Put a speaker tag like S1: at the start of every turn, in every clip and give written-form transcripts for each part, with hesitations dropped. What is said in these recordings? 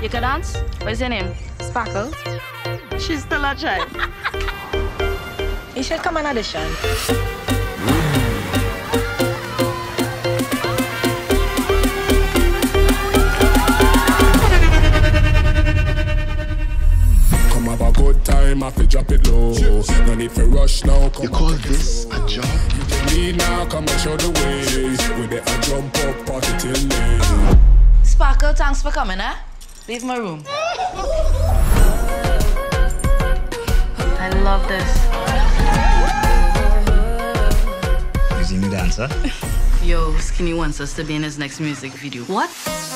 S1: You can dance? What's your name?
S2: Sparkle.
S1: She's still a child.
S2: You should come and audition.
S3: Come have a good time, I fi drop it low. No need for rush now.
S4: You call this a job?
S3: You can lead now, come and show the way. With it, I jump up, party till late.
S1: Sparkle, thanks for coming, eh? Leave my room. I love this.
S5: Is he a new dancer?
S1: Yo, Skinny wants us to be in his next music video. What?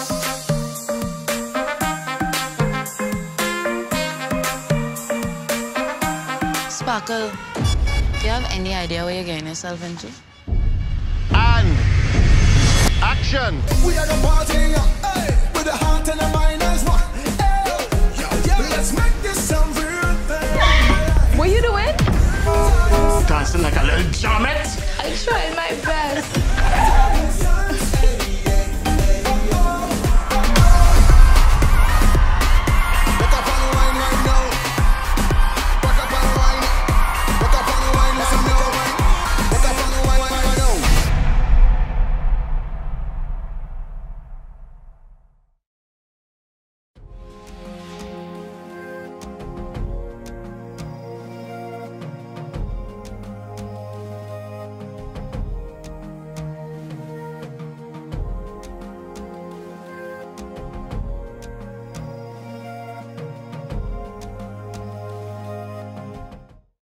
S1: Sparkle, do you have any idea what you're getting yourself into?
S4: And action!
S3: We are the party.